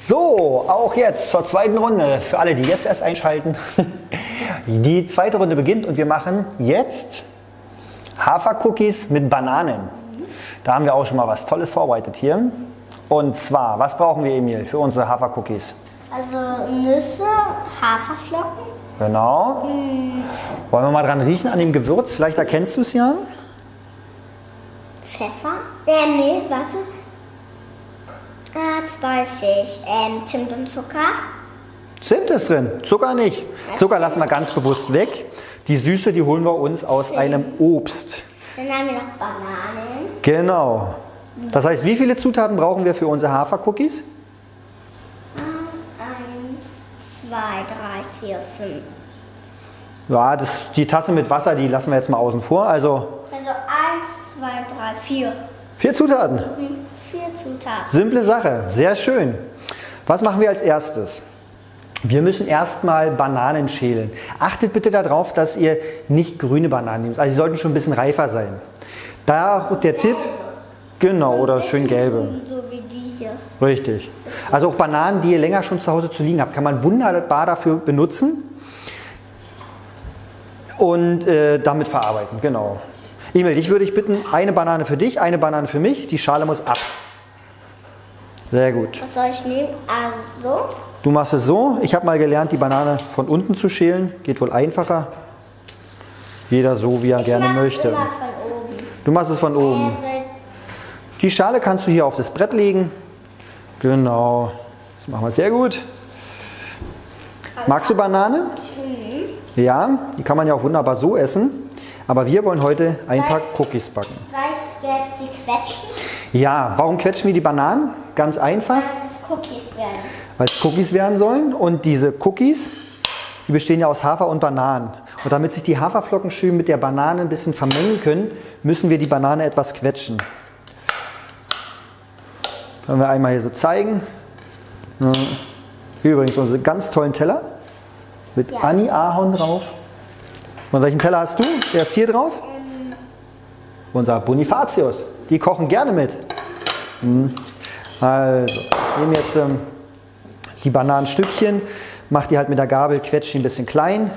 So, auch jetzt zur zweiten Runde. Für alle, die jetzt erst einschalten. Die zweite Runde beginnt und wir machen jetzt Hafercookies mit Bananen. Da haben wir auch schon mal was Tolles vorbereitet hier. Und zwar, was brauchen wir, Emil, für unsere Hafercookies? Also Nüsse, Haferflocken. Genau. Wollen wir mal dran riechen an dem Gewürz? Vielleicht erkennst du es ja. Pfeffer. Nee, warte. Jetzt weiß ich. Zimt und Zucker. Zimt ist drin, Zucker nicht. Zucker lassen wir ganz bewusst weg. Die Süße, die holen wir uns aus einem Obst. Dann haben wir noch Bananen. Genau. Das heißt, wie viele Zutaten brauchen wir für unsere Hafercookies? 1, 2, 3, 4, 5. Ja, die Tasse mit Wasser, die lassen wir jetzt mal außen vor. Also 1, 2, 3, 4. 4 Zutaten. 4 Zutaten. Simple Sache, sehr schön. Was machen wir als erstes? Wir müssen erstmal Bananen schälen. Achtet bitte darauf, dass ihr nicht grüne Bananen nehmt. Also sie sollten schon ein bisschen reifer sein. Da auch der Tipp, genau, oder schön gelbe. So wie die hier. Richtig. Also auch Bananen, die ihr länger schon zu Hause zu liegen habt, kann man wunderbar dafür benutzen und damit verarbeiten. Genau. Emil, dich würde ich bitten, eine Banane für dich, eine Banane für mich. Die Schale muss ab. Sehr gut. Was soll ich nehmen? Also. Du machst es so. Ich habe mal gelernt, die Banane von unten zu schälen. Geht wohl einfacher. Jeder so, wie er gerne möchte. Immer von oben. Du machst es von oben. Die Schale kannst du hier auf das Brett legen. Genau. Das machen wir sehr gut. Magst du Banane? Ja, die kann man ja auch wunderbar so essen. Aber wir wollen heute ein paar Cookies backen. Soll ich jetzt die quetschen? Ja, warum quetschen wir die Bananen? Ganz einfach. Weil es Cookies werden. Weil es Cookies werden sollen. Und diese Cookies, die bestehen ja aus Hafer und Bananen. Und damit sich die Haferflocken schön mit der Banane ein bisschen vermengen können, müssen wir die Banane etwas quetschen. Können wir einmal hier so zeigen. Hier übrigens unsere ganz tollen Teller mit Annie Ahorn drauf. Und welchen Teller hast du? Der ist hier drauf? Unser Bonifatius. Die kochen gerne mit. Also, ich nehme jetzt die Bananenstückchen, mache die halt mit der Gabel, quetsche die ein bisschen klein.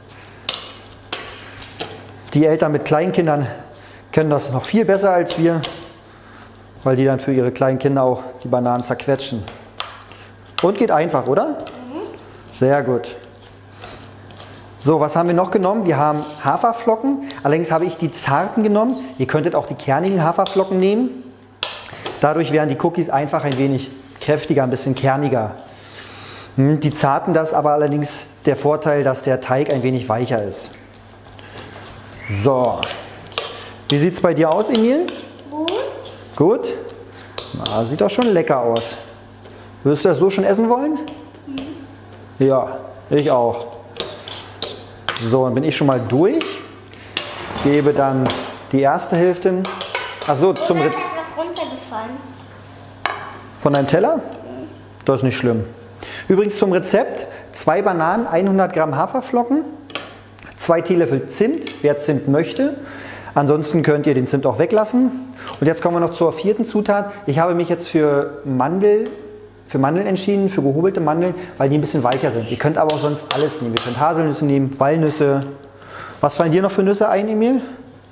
Die Eltern mit Kleinkindern können das noch viel besser als wir, weil die dann für ihre kleinen Kinder auch die Bananen zerquetschen. Und geht einfach, oder? Sehr gut. So, was haben wir noch genommen? Wir haben Haferflocken. Allerdings habe ich die zarten genommen. Ihr könntet auch die kernigen Haferflocken nehmen. Dadurch werden die Cookies einfach ein wenig kräftiger, ein bisschen kerniger. Die zarten, das ist aber allerdings der Vorteil, dass der Teig ein wenig weicher ist. So. Wie sieht es bei dir aus, Emil? Gut. Gut? Na, sieht doch schon lecker aus. Würdest du das so schon essen wollen? Ja, ich auch. So, dann bin ich schon mal durch. Gebe dann die erste Hälfte. Achso, zum Oder ist etwas runtergefallen? Von deinem Teller? Das ist nicht schlimm. Übrigens zum Rezept: 2 Bananen, 100 Gramm Haferflocken, 2 Teelöffel Zimt, wer Zimt möchte. Ansonsten könnt ihr den Zimt auch weglassen. Und jetzt kommen wir noch zur 4. Zutat. Ich habe mich jetzt für Mandeln entschieden, für gehobelte Mandeln, weil die ein bisschen weicher sind. Ihr könnt aber auch sonst alles nehmen. Ihr könnt Haselnüsse nehmen, Walnüsse. Was fallen dir noch für Nüsse ein, Emil?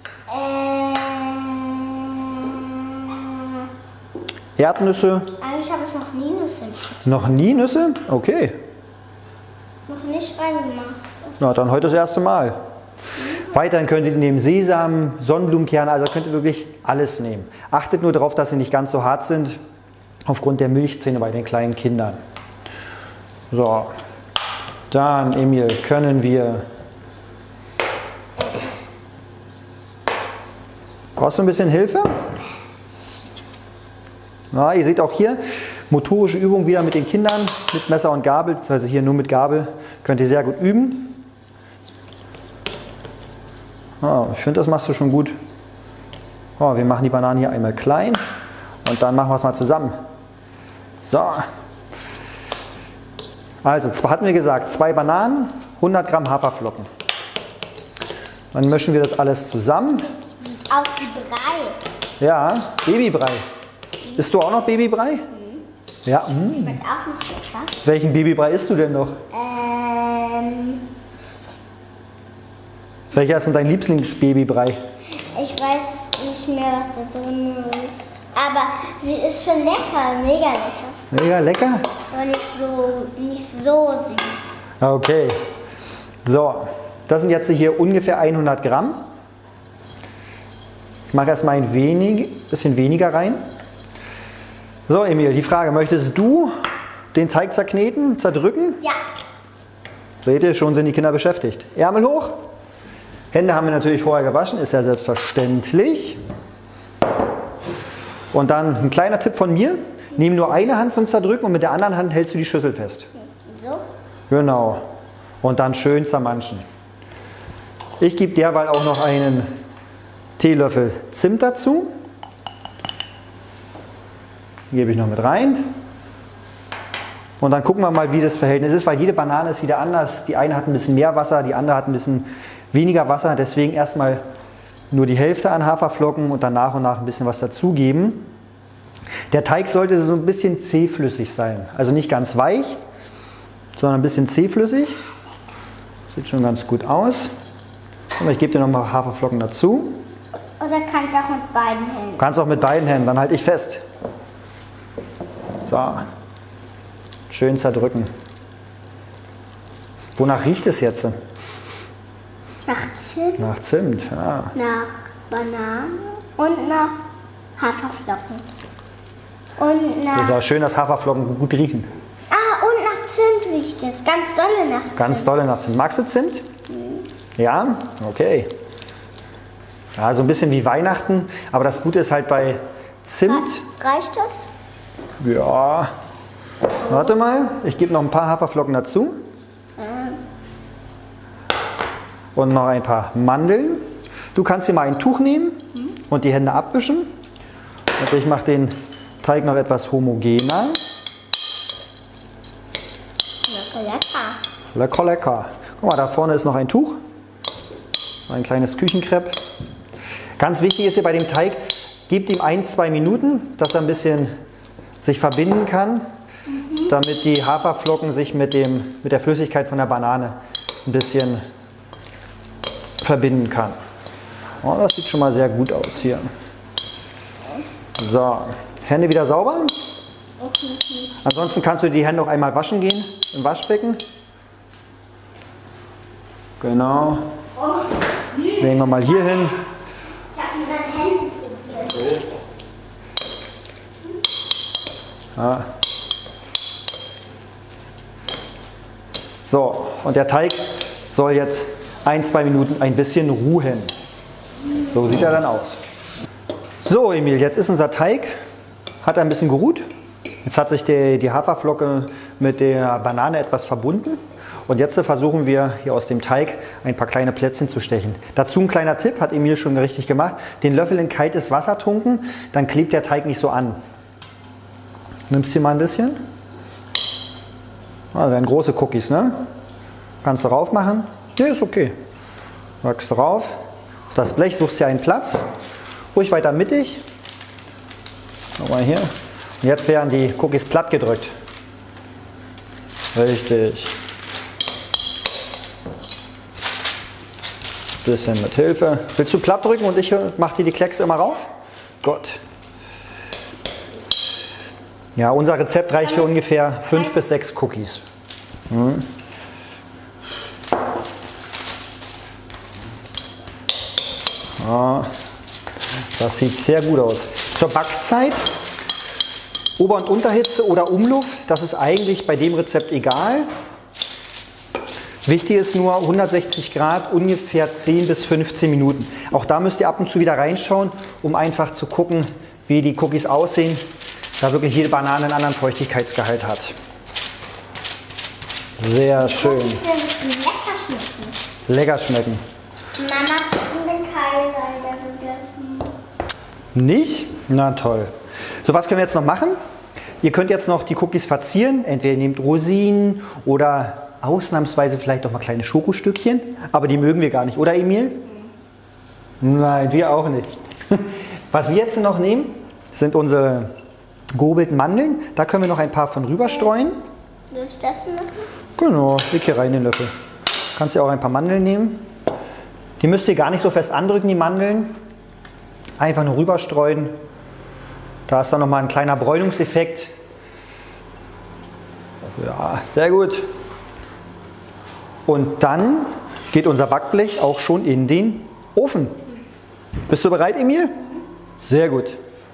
Erdnüsse. Eigentlich habe ich noch nie Nüsse in Chips. Noch nie Nüsse? Okay. Noch nicht reingemacht. Na, dann heute das erste Mal. Weiterhin könnt ihr nehmen Sesam, Sonnenblumenkerne, also könnt ihr wirklich alles nehmen. Achtet nur darauf, dass sie nicht ganz so hart sind, aufgrund der Milchzähne bei den kleinen Kindern. So, dann, Emil, können wir... Brauchst du ein bisschen Hilfe? Na, ihr seht auch hier, motorische Übung wieder mit den Kindern, mit Messer und Gabel, beziehungsweise hier nur mit Gabel, könnt ihr sehr gut üben. Ich finde, das machst du schon gut. Wir machen die Bananen hier einmal klein und dann machen wir es mal zusammen. So. Also, hatten wir gesagt, 2 Bananen, 100 Gramm Haferflocken. Dann mischen wir das alles zusammen. Auf die Brei. Ja, Babybrei. Isst du auch noch Babybrei? Ja, Schmeckt auch noch lecker. Welchen Babybrei isst du denn noch? Welcher ist denn dein Lieblingsbabybrei? Ich weiß nicht mehr, was da drin ist. Aber sie ist schon lecker, mega lecker. Mega lecker? Aber nicht so süß. Okay. So, das sind jetzt hier ungefähr 100 Gramm. Ich mache erstmal ein bisschen weniger rein. So, Emil, die Frage, möchtest du den Teig zerkneten, zerdrücken? Ja. Seht ihr, schon sind die Kinder beschäftigt. Ärmel hoch. Hände haben wir natürlich vorher gewaschen, ist ja selbstverständlich. Und dann ein kleiner Tipp von mir. Nimm nur eine Hand zum Zerdrücken und mit der anderen Hand hältst du die Schüssel fest. So? Genau. Und dann schön zermanschen. Ich gebe derweil auch noch einen Teelöffel Zimt dazu. Gebe ich noch mit rein. Und dann gucken wir mal, wie das Verhältnis ist, weil jede Banane ist wieder anders. Die eine hat ein bisschen mehr Wasser, die andere hat ein bisschen weniger Wasser. Deswegen erstmal nur die Hälfte an Haferflocken und dann nach und nach ein bisschen was dazugeben. Der Teig sollte so ein bisschen zähflüssig sein. Also nicht ganz weich, sondern ein bisschen zähflüssig. Sieht schon ganz gut aus. Und ich gebe dir noch mal Haferflocken dazu. Oder kann ich auch mit beiden Händen? Du kannst auch mit beiden Händen, dann halte ich fest. So. Schön zerdrücken. Wonach riecht es jetzt? Nach Zimt, Nach Zimt, ja. nach Banane und nach Haferflocken. Und Das ist nach... auch schön, dass Haferflocken gut riechen. Ah, und nach Zimt riecht es. Ganz dolle nach Zimt. Ganz dolle nach Zimt. Magst du Zimt? Ja? Okay. Ja, so ein bisschen wie Weihnachten. Aber das Gute ist halt bei Zimt. Reicht das? Ja. Warte mal, ich gebe noch ein paar Haferflocken dazu. Und noch ein paar Mandeln. Du kannst hier mal ein Tuch nehmen und die Hände abwischen. Und ich mache den Teig noch etwas homogener. Lecker, lecker. Lecker, lecker. Guck mal, da vorne ist noch ein Tuch. Ein kleines Küchenkrepp. Ganz wichtig ist hier bei dem Teig, gebt ihm 1-2 Minuten, dass er ein bisschen sich verbinden kann, damit die Haferflocken sich mit der Flüssigkeit von der Banane ein bisschen verbinden kann. Oh, das sieht schon mal sehr gut aus hier. So, Hände wieder sauber. Ansonsten kannst du die Hände auch einmal waschen gehen im Waschbecken. Genau. Legen wir mal hier hin. Ich habe mit meinen Händen probiert. Ja. So, und der Teig soll jetzt 1-2 Minuten ein bisschen ruhen. So sieht er dann aus. So, Emil, jetzt ist unser Teig, hat ein bisschen geruht. Jetzt hat sich die Haferflocke mit der Banane etwas verbunden. Und jetzt versuchen wir hier aus dem Teig ein paar kleine Plätzchen zu stechen. Dazu ein kleiner Tipp, hat Emil schon richtig gemacht. Den Löffel in kaltes Wasser tunken, dann klebt der Teig nicht so an. Nimmst du mal ein bisschen. Also werden große Cookies, ne? Kannst du rauf machen? Ja, ist okay. Packst drauf. Auf das Blech suchst du dir einen Platz. Ruhig weiter mittig. Nochmal hier. Und jetzt werden die Cookies platt gedrückt. Richtig. Bisschen mit Hilfe. Willst du platt drücken und ich mache dir die Kleckse immer rauf? Gut. Ja, unser Rezept reicht für ungefähr 5 bis 6 Cookies. Ja, das sieht sehr gut aus. Zur Backzeit, Ober- und Unterhitze oder Umluft, das ist eigentlich bei dem Rezept egal. Wichtig ist nur 160 Grad, ungefähr 10 bis 15 Minuten. Auch da müsst ihr ab und zu wieder reinschauen, um einfach zu gucken, wie die Cookies aussehen, da wirklich jede Banane einen anderen Feuchtigkeitsgehalt hat. Sehr schön. Lecker schmecken. Lecker schmecken. Mama hat den Keil leider gegessen. Nicht? Na toll. So, was können wir jetzt noch machen? Ihr könnt jetzt noch die Cookies verzieren. Entweder ihr nehmt Rosinen oder ausnahmsweise vielleicht auch mal kleine Schokostückchen. Aber die mögen wir gar nicht, oder Emil? Nein, wir auch nicht. Was wir jetzt noch nehmen, sind unsere gehobelten Mandeln. Da können wir noch ein paar von rüberstreuen. Soll ich das machen? Genau, leg hier rein den Löffel. Kannst ja auch ein paar Mandeln nehmen. Die müsst ihr gar nicht so fest andrücken, die Mandeln. Einfach nur rüberstreuen. Da ist dann nochmal ein kleiner Bräunungseffekt. Ja, sehr gut. Und dann geht unser Backblech auch schon in den Ofen. Bist du bereit, Emil? Sehr gut.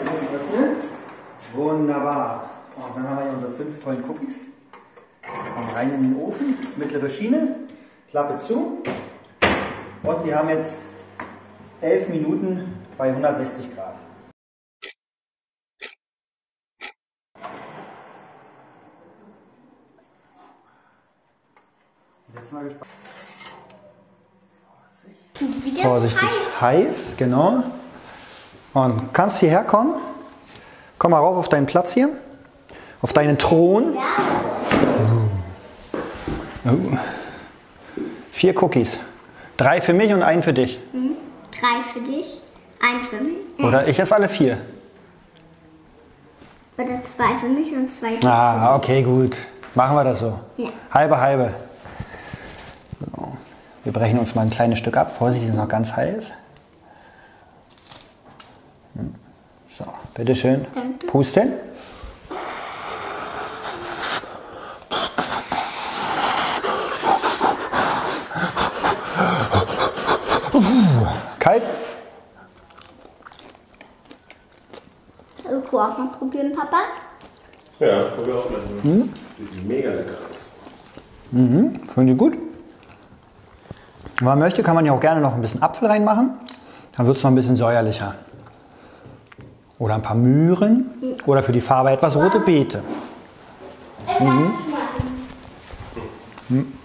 Wunderbar. Und dann haben wir hier unsere 5 tollen Cookies. Und rein in den Ofen, mittlere Schiene, Klappe zu. Und wir haben jetzt 11 Minuten bei 160 Grad. Jetzt mal gespannt. Vorsichtig heiß, genau. Und kannst hierher kommen. Komm mal rauf auf deinen Platz hier. Auf deinen Thron. 4 Cookies. 3 für mich und 1 für dich. 3 für dich, 1 für mich. Oder ich esse alle 4. Oder 2 für mich und 2 für dich. Ah, okay, gut. Machen wir das so. Ja. Halbe, halbe. So. Wir brechen uns mal ein kleines Stück ab. Vorsicht, ist noch ganz heiß. So, bitteschön. Danke. Pusten. Kalt. Willst du auch mal probieren, Papa? Ja, probier auch mal. Sieht mega lecker aus. Finden die gut? Wenn man möchte, kann man ja auch gerne noch ein bisschen Apfel reinmachen. Dann wird es noch ein bisschen säuerlicher. Oder ein paar Möhren. Oder für die Farbe etwas rote Beete.